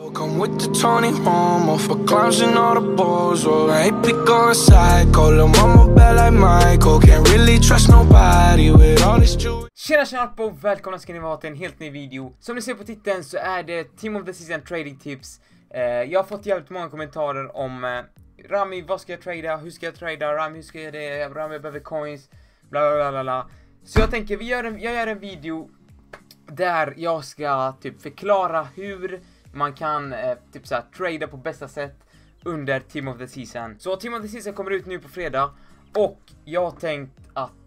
Come with the Tony Romo for clowns and all the balls. Or I ain't pick or a psycho. Lil' mama bad like Michael. Can't really trust nobody with all this jewelry. Tjena på, välkomna ska ni vara till en helt ny video. Som ni ser på titeln så är det Team of the Season trading tips. Jag har fått jävligt många kommentarer om Rami, vad ska jag trada? Hur ska jag trada? Rami, hur ska jag det? Rami behöver coins. Bla bla bla bla. Så jag tänker, jag gör en video där jag ska typ förklara hur man kan typ så här trada på bästa sätt under Team of the Season. Så Team of the Season kommer ut nu på fredag. Och jag har tänkt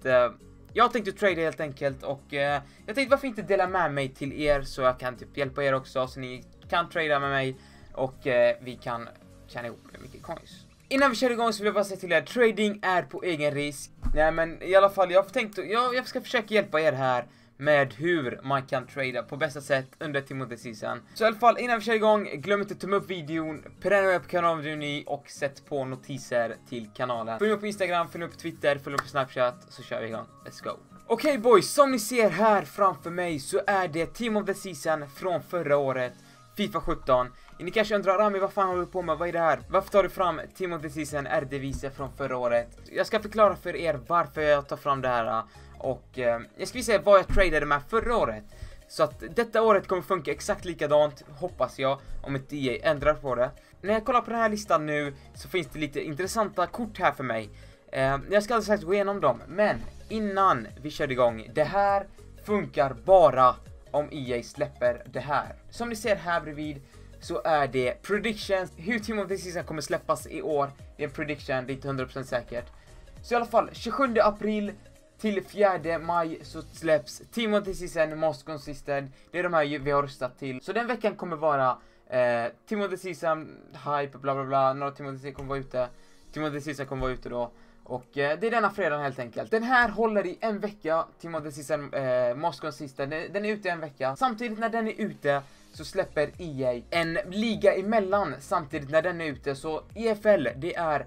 att trada helt enkelt. Och jag tänkte varför inte dela med mig till er så jag kan typ hjälpa er också. Så ni kan trada med mig och vi kan tjäna ihop mycket coins. Innan vi kör igång så vill jag bara säga till er att trading är på egen risk. Nej men i alla fall jag ska försöka hjälpa er här med hur man kan trada på bästa sätt under Team of the Season. Så i alla fall innan vi kör igång, glöm inte att tumma upp videon, prenumerera på kanalen om du är ny och sätt på notiser till kanalen. Följ mig på Instagram, följ mig på Twitter, följ mig på Snapchat så kör vi igång. Let's go. Okej boys, som ni ser här framför mig så är det Team of the Season från förra året, FIFA 17. Ni kanske undrar, Rami, vad fan håller du på med? Vad är det här? Varför tar du fram Team of the Season RD-viser från förra året? Jag ska förklara för er varför jag tar fram det här. Och jag ska visa er vad jag tradade med förra året. Så att detta året kommer funka exakt likadant, hoppas jag, om inte EA ändrar på det. När jag kollar på den här listan nu så finns det lite intressanta kort här för mig. Jag ska alldeles gå igenom dem, men innan vi kör igång, det här funkar bara om EA släpper det här. Som ni ser här bredvid så är det predictions, hur Team of the Season kommer släppas i år. Det är en prediction, det är inte 100% säkert. Så i alla fall, 27 april till 4 maj så släpps Team of the Season Most Consistent. Det är de här vi har röstat till. Så den veckan kommer vara Team of the Season, hype, bla bla bla. Några Team of the Season kommer vara ute. Team of the Season kommer vara ute då. Och det är denna fredag helt enkelt. Den här håller i en vecka, Team of the Season Most Consistent. Den är ute i en vecka. Samtidigt när den är ute så släpper EA en liga emellan samtidigt när den är ute. Så EFL, det är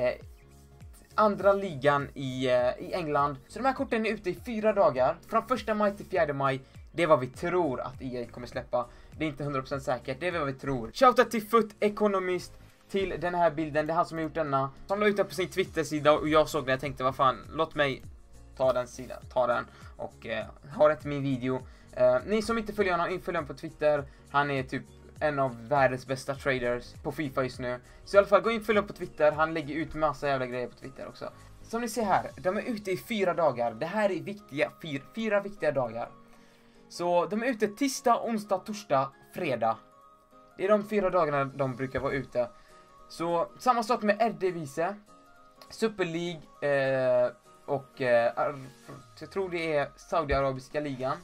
andra ligan i England. Så de här korten är ute i 4 dagar. Från 1 maj till 4 maj. Det är vad vi tror att EA kommer släppa. Det är inte 100% säkert, det är vad vi tror. Shoutout till Foot Economist till den här bilden. Det är han som har gjort denna. Han la ut den på sin Twitter-sida och jag såg den. Jag tänkte, vad fan, låt mig ta den sidan. Ta den och ha rätt min video. Ni som inte följer honom, följ honom på Twitter. Han är typ en av världens bästa traders på FIFA just nu. Så i alla fall, gå in och följ honom på Twitter. Han lägger ut massa jävla grejer på Twitter också. Som ni ser här, de är ute i 4 dagar. Det här är viktiga, 4 viktiga dagar. Så de är ute tisdag, onsdag, torsdag, fredag. Det är de 4 dagarna de brukar vara ute. Så samma sak med RD-vice, Super League och jag tror det är Saudiarabiska ligan.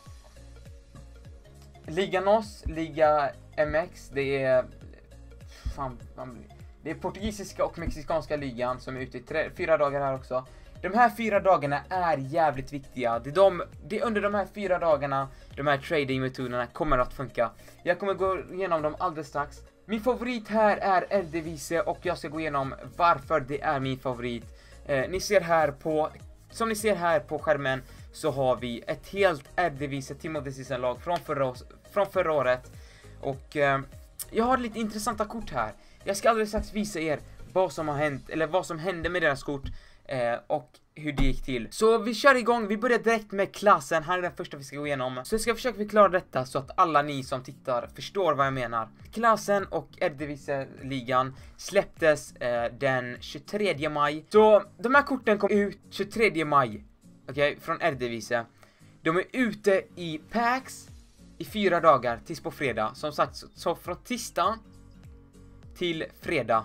Liga NOS, Liga MX, det är det är portugisiska och mexikanska ligan som är ute i 4 dagar här också. De här 4 dagarna är jävligt viktiga. Det är under de här 4 dagarna de här tradingmetoderna kommer att funka. Jag kommer gå igenom dem alldeles strax. Min favorit här är RD-vice och jag ska gå igenom varför det är min favorit. Som ni ser här på skärmen så har vi ett helt RD-vice Team of the Season-lag från förra året. Och jag har lite intressanta kort här. Jag ska alldeles strax visa er vad som har hänt, eller vad som hände med deras kort och hur det gick till. Så vi kör igång, vi börjar direkt med klassen. Här är den första vi ska gå igenom. Så jag ska försöka förklara detta så att alla ni som tittar förstår vad jag menar. Klassen och RD-vice-ligan släpptes den 23 maj. Så de här korten kom ut 23 maj. Okej, från RD-vice. De är ute i packs i 4 dagar tills på fredag. Som sagt, så från tisdag till fredag.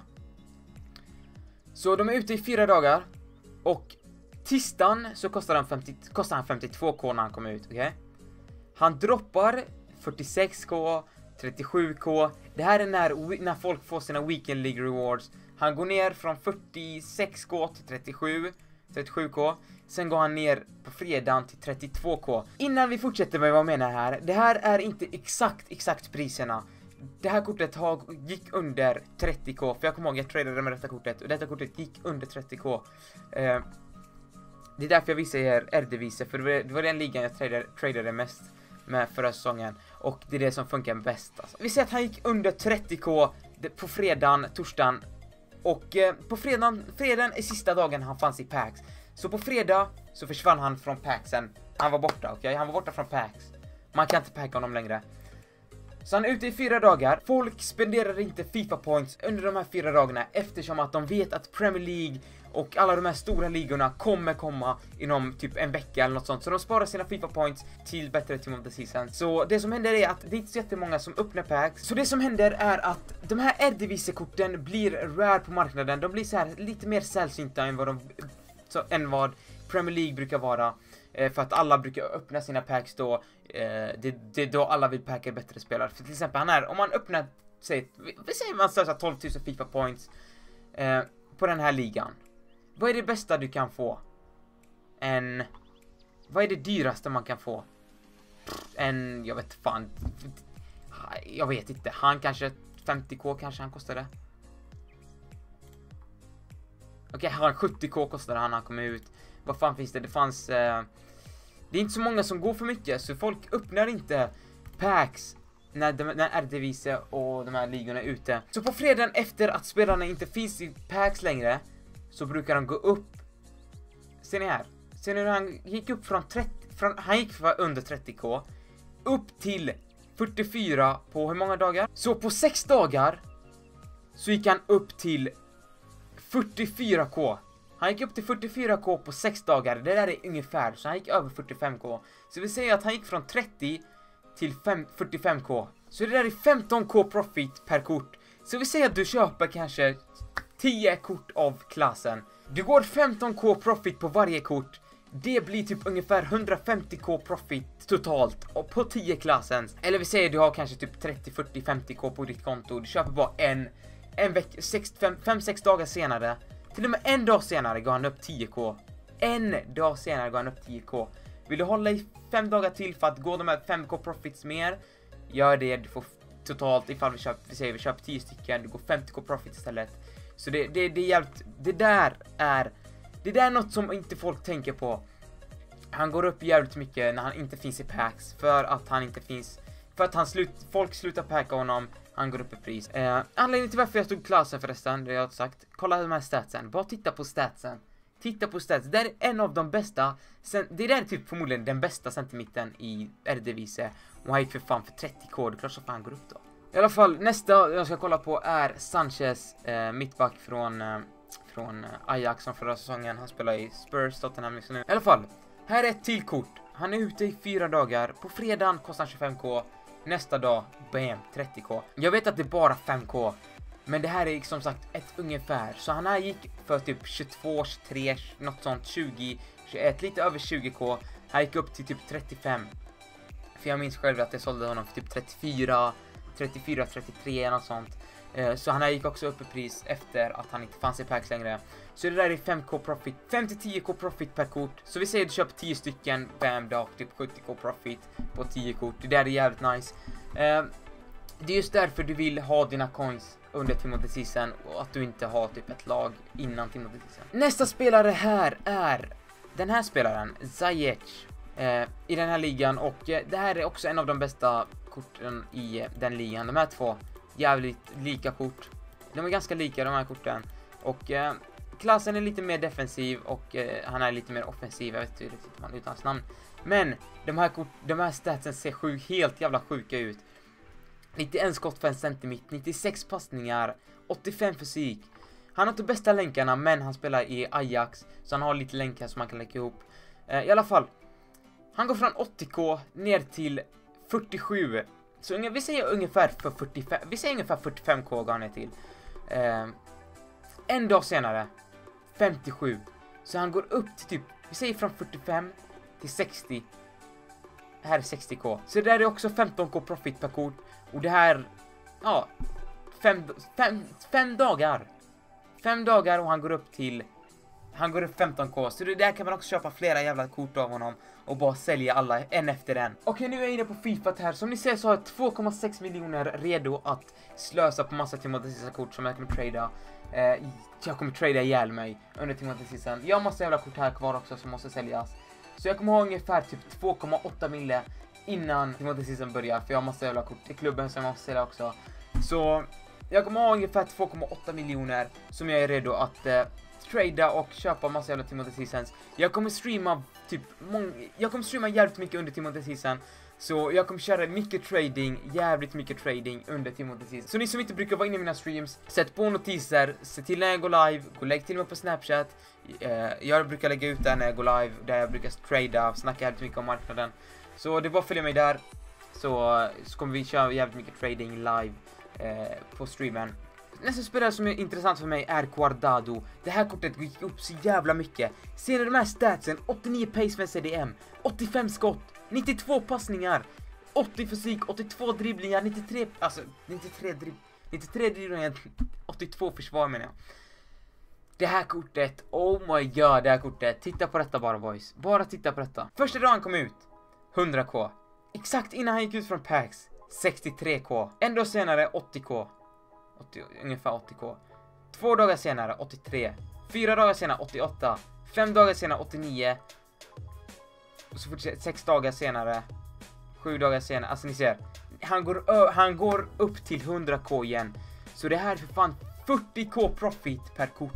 Så de är ute i 4 dagar. Och tisdagen så kostar han 52k när han kommer ut, okej? Han droppar 46k, 37k. Det här är när folk får sina Weekend League Rewards. Han går ner från 46k till 37k. Sen går han ner på fredagen till 32k. Innan vi fortsätter med vad jag menar här. Det här är inte exakt priserna. Det här kortet gick under 30k. För jag kommer ihåg att jag tradade med detta kortet. Och detta kortet gick under 30k. Det är därför jag visar er RD-vice. För det var den ligan jag tradade mest med förra säsongen. Och det är det som funkar bäst alltså. Vi ser att han gick under 30k på fredagen, torsdagen. Och på fredagen är sista dagen han fanns i packs. Så på fredag så försvann han från packsen. Han var borta, okej? Han var borta från packs. Man kan inte packa honom längre. Så han är ute i 4 dagar. Folk spenderar inte FIFA points under de här 4 dagarna eftersom att de vet att Premier League och alla de här stora ligorna kommer komma inom typ en vecka eller något sånt. Så de sparar sina FIFA points till bättre Team of the Season. Så det som händer är att det är inte så jättemånga som öppnar packs. Så det som händer är att de här Eredivisie-korten blir rare på marknaden. De blir så här lite mer sällsynta än vad Premier League brukar vara. För att alla brukar öppna sina packs då. Det är då alla vill packa bättre spelare. För till exempel om man öppnar, vi säger man slösar 12 000 FIFA points på den här ligan. Vad är det bästa du kan få? Vad är det dyraste man kan få? Jag vet fan. Jag vet inte. Han kanske 50k kanske han kostade. Okej, han 70k kostade han kom ut. Vad fan finns det? Det fanns... det är inte så många som går för mycket. Så folk öppnar inte packs när Eredivisie och de här ligorna är ute. Så på fredagen efter att spelarna inte finns i packs längre så brukar de gå upp. Ser ni här? Ser ni hur han gick upp han gick under 30k upp till 44 på hur många dagar? Så på 6 dagar så gick han upp till 44k. Han gick upp till 44k på 6 dagar. Det där är ungefär, så han gick över 45k. Så vi säger att han gick från 30 till 45k. Så det där är 15k profit per kort. Så vi säger att du köper kanske 10 kort av klassen. Du går 15k profit på varje kort. Det blir typ ungefär 150k profit totalt och på 10 klassen. Eller vi säger du har kanske typ 30, 40, 50k på ditt konto. Du köper bara en vecka, 5-6 dagar senare. Till och med en dag senare går han upp 10k. En dag senare går han upp 10k. Vill du hålla i 5 dagar till för att gå de här 5k profits mer? Gör det, du får totalt, ifall vi köper 10 stycken, du går 50k profit istället. Så det är jävligt, det där är något som inte folk tänker på. Han går upp jävligt mycket när han inte finns i packs. För att han inte finns, för att folk slutar packa honom. Han går upp i pris. Anledningen till varför jag stod klassen förresten, det har jag sagt. Kolla de här statsen, bara titta på statsen. Titta på stats, det är en av de bästa. Det är typ förmodligen den bästa centimitten i Eredivisie. Och han gick för fan för 30k, det är klart så fan han går upp då. I alla fall, nästa jag ska kolla på är Sanchez, mittback från Ajax från förra säsongen. Han spelar i Spurs, Tottenham nu. I alla fall, här är ett till kort. Han är ute i 4 dagar. På fredagen kostar 25k. Nästa dag, bam, 30k. Jag vet att det är bara 5k. Men det här är som sagt ett ungefär. Så han här gick för typ 22, 23, något sånt, 20, 21, lite över 20k. Han gick upp till typ 35. För jag minns själv att jag sålde honom för typ 34, 33, något sånt. Så han här gick också upp i pris efter att han inte fanns i packs längre. Så det där är 5k profit, 5-10k profit per kort. Så vi säger att du köper 10 stycken, bam, dag, typ 70k profit på 10 kort. Det där är jävligt nice. Det är just därför du vill ha dina coins under Team of the Season och att du inte har typ ett lag innan Team of the Season. Nästa spelare här är den här spelaren, Ziyech, i den här ligan. Och det här är också en av de bästa korten i den ligan. De här två jävligt lika kort. De är ganska lika de här korten. Och klassen är lite mer defensiv och han är lite mer offensiv. Jag vet inte riktigt man utan hans namn. Men de här statsen ser helt jävla sjuka ut. 91 skott för en centimeter, 96 passningar, 85 fysik. Han har inte bästa länkarna, men han spelar i Ajax, så han har lite länkar som man kan lägga ihop. I alla fall, han går från 80k ner till 47. Så vi säger ungefär för 45. Vi säger ungefär 45k går han ner till. En dag senare 57. Så han går upp till typ, vi säger från 45 till 60. Här är 60k. Så det där är också 15k profit per kort. Och det här, ja, 5 dagar. 5 dagar och han går upp 15k. Så det där kan man också köpa flera jävla kort av honom och bara sälja alla en efter en. Okej, nu är jag inne på FIFA här. Som ni ser så har jag 2,6 miljoner redo att slösa på massa Team of the Season kort som jag kommer trada. Jag kommer trada ihjäl mig under Team of the Season. Jag har massa jävla kort här kvar också som måste säljas. Så jag kommer ha ungefär typ 2,8 mille innan Timothy Season börjar, för jag har massa jävla kort i klubben som jag måste sälja också. Så jag kommer ha ungefär 2,8 miljoner som jag är redo att trada och köpa massa jävla Timothy Seasons. Jag kommer streama jävligt mycket under Timothy Season. Så jag kommer köra mycket trading, jävligt mycket trading under Timothy Season. Så ni som inte brukar vara inne i mina streams, sätt på notiser, se till när jag går live, lägg till mig på Snapchat. Jag brukar lägga ut där när jag går live, där jag brukar trada och snacka jävligt mycket om marknaden. Så det är bara att följa mig där, så kommer vi köra jävligt mycket trading live på streamen. Nästa spelare som är intressant för mig är Guardado. Det här kortet gick upp så jävla mycket. Ser ni de här statsen? 89 pace med CDM, 85 skott, 92 passningar, 80 fysik, 82 dribblingar, 93 dribblingar, 82 försvar menar jag. Det här kortet, oh my god, det här kortet. Titta på detta bara boys. Bara titta på detta. Första dagen han kom ut, 100k. Exakt innan han gick ut från packs, 63k. En dag senare, 80k. Ungefär 80k. 2 dagar senare, 83. 4 dagar senare, 88. 5 dagar senare, 89. Och så fortsätter 6 dagar senare, 7 dagar senare. Alltså ni ser, han går upp till 100k igen. Så det här är för fan 40k profit per kort.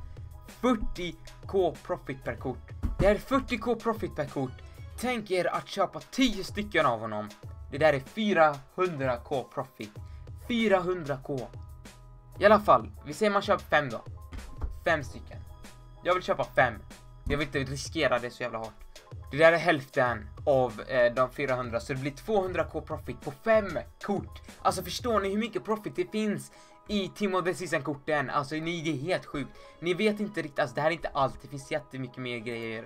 40k profit per kort. Det här är 40k profit per kort. Tänk er att köpa 10 stycken av honom. Det där är 400k profit. 400k. I alla fall, vi säger man köper 5 då. 5 stycken. Jag vill köpa 5. Jag vill inte riskera det så jävla hårt. Det där är hälften av de 400. Så det blir 200k profit på 5 kort. Alltså förstår ni hur mycket profit det finns i Timothy Season-korten? Alltså det är helt sjukt. Ni vet inte riktigt, alltså det här är inte allt. Det finns jättemycket mer grejer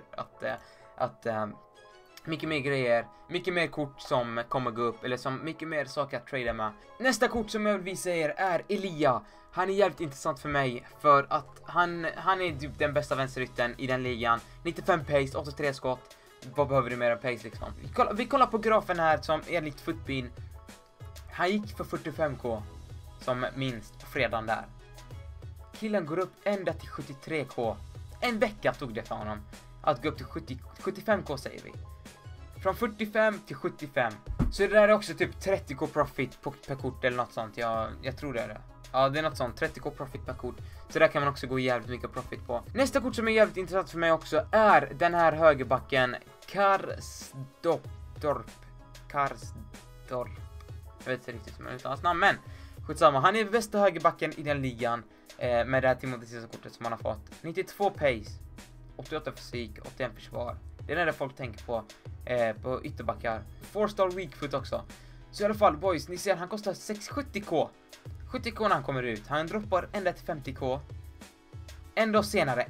mycket mer kort som kommer gå upp, eller som mycket mer saker att trada med. Nästa kort som jag vill visa er är Elia. Han är jävligt intressant för mig för att han är typ den bästa vänsterytten i den ligan. 95 pace, 83 skott. Vad behöver du mer än pace liksom? Vi kollar på grafen här som enligt Footbin. Han gick för 45k som minst på fredagen där. Killen går upp ända till 73k. En vecka tog det för honom att gå upp till 75k säger vi. Från 45 till 75. Så det där är också typ 30k profit per kort eller något sånt. Jag tror det är det. Ja, det är något sånt. 30k profit per kort. Så där kan man också gå jävligt mycket profit på. Nästa kort som är jävligt intressant för mig också är den här högerbacken. Karsdorp. Jag vet inte riktigt hur man uttalar hans namn, men skitsamma. Han är bästa högerbacken i den ligan med det här Timothy Season-kortet som han har fått. 92 pace, 88 fysik, 81 försvar. Det är det folk tänker på ytterbackar. 4-star weak foot också. Så i alla fall boys, ni ser han kostar 70k. 70k när han kommer ut. Han droppar ända till 50k. En dag senare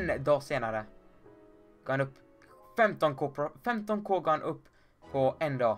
går han upp 15k går han upp på en dag.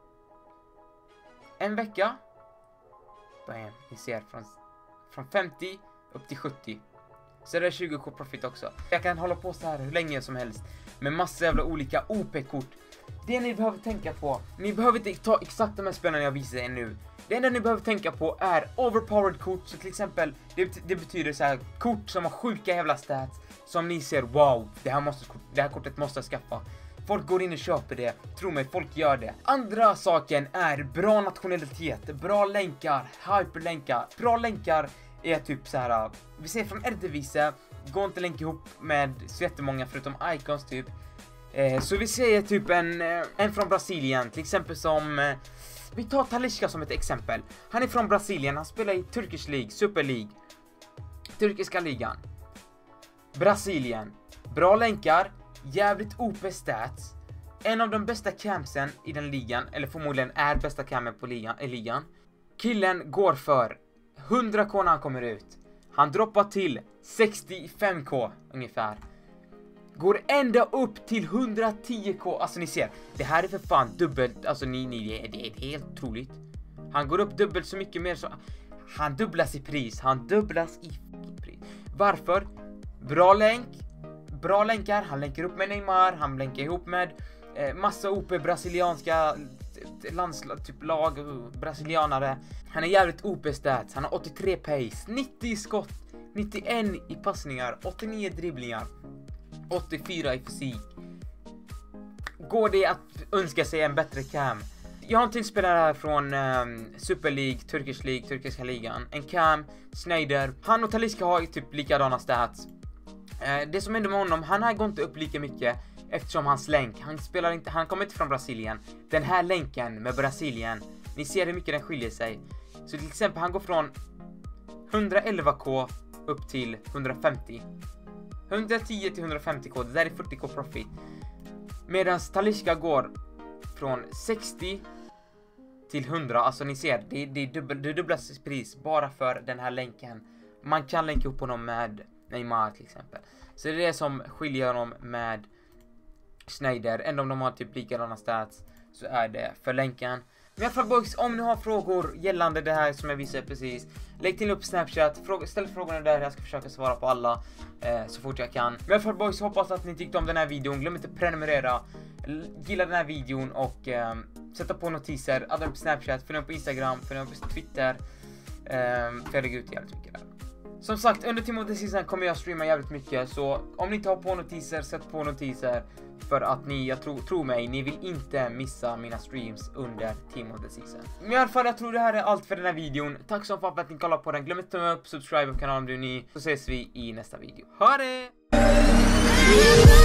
En vecka. Bam, ni ser från 50 upp till 70. Så det är 20k profit också. Jag kan hålla på så här hur länge som helst med massa jävla olika OP-kort. Det ni behöver tänka på, ni behöver inte ta exakt de här spelarna jag visar er nu. Det enda ni behöver tänka på är overpowered kort. Så till exempel, det betyder så här kort som har sjuka jävla stats. Som ni ser, wow, det här kortet måste jag skaffa. Folk går in och köper det, tro mig, folk gör det. Andra saken är bra nationalitet, bra länkar, hyperlänkar. Bra länkar är typ så här. Vi ser från Eredivisie, går inte länka ihop med så jättemånga förutom icons typ. Så vi ser typ en från Brasilien, till exempel som vi tar Talisca som ett exempel. Han är från Brasilien, han spelar i Turkish League, Super League, turkiska ligan. Brasilien, bra länkar, jävligt OP stats. En av de bästa campsen i den ligan, eller förmodligen är bästa campen på ligan. Killen går för 100k när han kommer ut. Han droppar till 65k ungefär. Går ända upp till 110k. Alltså ni ser, det här är för fan dubbelt. Alltså det är helt otroligt. Han går upp dubbelt så mycket mer så. Han dubblas i pris. Varför? Bra länk. Bra länkar. Han länkar upp med Neymar. Han länkar ihop med massa OP brasilianska landslag, typ lag brasilianare. Han är jävligt OP stats. Han har 83 pace, 90 skott, 91 i passningar, 89 dribblingar, 84 i fysik. går det att önska sig en bättre cam. Jag har en till spelare här från Super League, turkiska ligan. En Cam, Sneijder. Han och Talisca har typ likadana stats. Det som händer med honom, han här går inte upp lika mycket eftersom hans länk, han kommer inte från Brasilien. Den här länken med Brasilien, ni ser hur mycket den skiljer sig. Så till exempel han går från 111k upp till 150. 110 till 150k, det där är 40k profit. Medan Talisca går från 60 till 100, alltså ni ser, det dubblas pris bara för den här länken. Man kan länka upp honom med Neymar till exempel. Så det är det som skiljer honom med Sneijder. Ändå om de har typ likadana stats så är det för länken. Men i alla fall boys, om ni har frågor gällande det här som jag visade precis, lägg till upp Snapchat, ställ frågorna där, jag ska försöka svara på alla så fort jag kan. Men i alla fall boys, hoppas att ni tyckte om den här videon. Glöm inte prenumerera, gilla den här videon och sätta på notiser, adda upp Snapchat, följ upp på Instagram, följ upp på Twitter, för jag lägger ut jävligt mycket där. Som sagt, under Team of the Season kommer jag streama jävligt mycket, så om ni inte har på notiser, sätt på notiser. För att ni, jag tror mig, ni vill inte missa mina streams under Team of the Season. Men i alla fall, jag tror det här är allt för den här videon. Tack så fan för att ni kollar på den. Glöm inte att subscribe på kanalen om du är ny. Så ses vi i nästa video. Ha det!